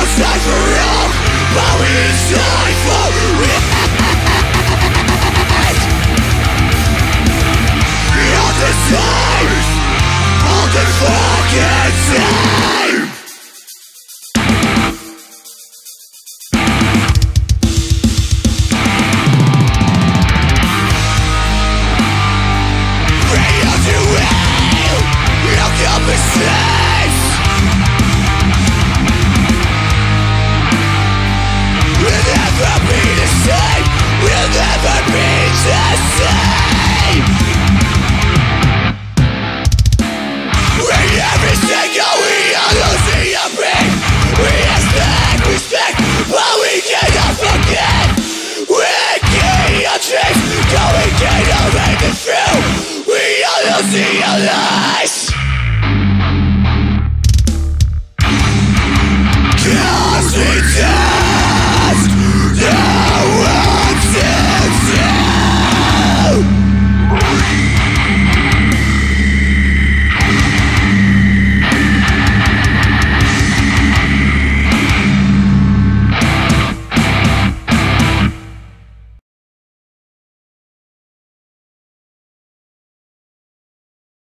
time for wrong, but we die for it. All the time, all the fucking time. Bring out your will, look up and safe. We'll never be the same, we'll never be the same. With every single we are losing a beat. We expect respect, but we cannot forget. We're getting our dreams, going cannot make it through. We are losing our lives.